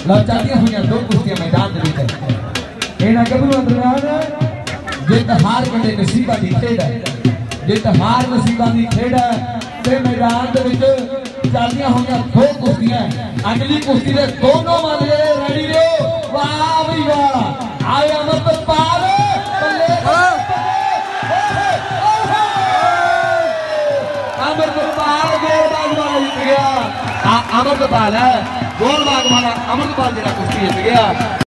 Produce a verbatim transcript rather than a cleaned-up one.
लो चलदियां हुई दो कुश्तियां मैदान के इन्होंने गभरू दरम्यान जित हार कदे नसीबा की खेड है जित हार नसीबा की खेड है मैदान चलदियां हुई दो कुश्तियां अगली कुश्ती के दोनों मामले रेडी रहो वाह भी वाह आए अमृतपाल अमृतपाल गोलबाग वाला जीत गया अमृतपाल है गोलबाग वाला अमृतपाल जरा कुश्ती जीत गया।